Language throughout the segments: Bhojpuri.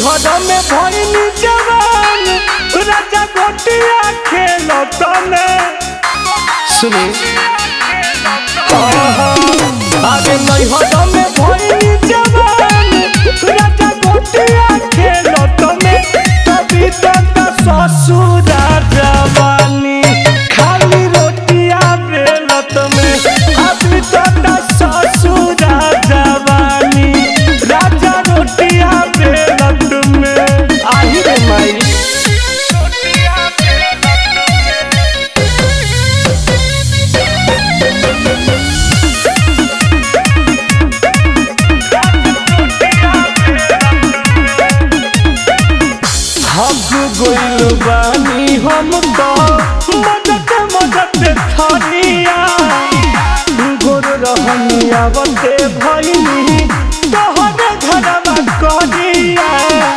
नैहर में भइनी जवान राजा गोटिया खेलत में सुनी आगे नैहर में भइनी जवान राजा गोटिया खेलत में तभी तक ससुर जवानी खाली रोटिया बेलत में अभी तक ससुर जवानी राजा रोटिया बेलत में आही रे माई गोइल बानी हम तो मदद थनिया गोर रहनिया बते भइनी तोहरे घरवा करिया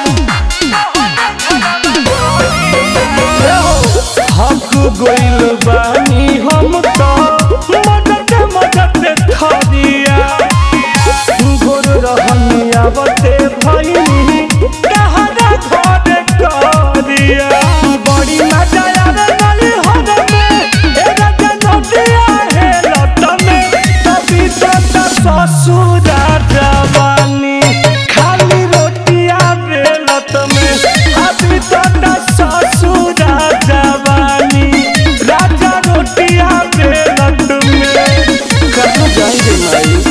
हक गोइल बानी हम तो मदद थनिया गोर रहनिया बते भइनी तोहरे घर बड़ी मजा आवे नली होने में ए राजा नदिया है लट में तभी तक ससुर जवानी खाली रोटिया बेलत में अभी तक ससुर जवानी राजा रोटिया बेलत में कहाँ जाएंगे माई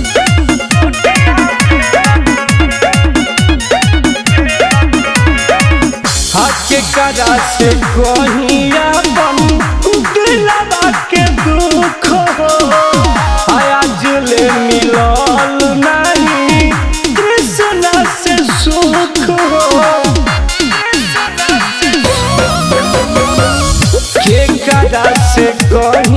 करा से कहिया बन दिलवा के दुख हो आज ले मिलल नहीं कृष्ण से सुख हो के करा से कहिया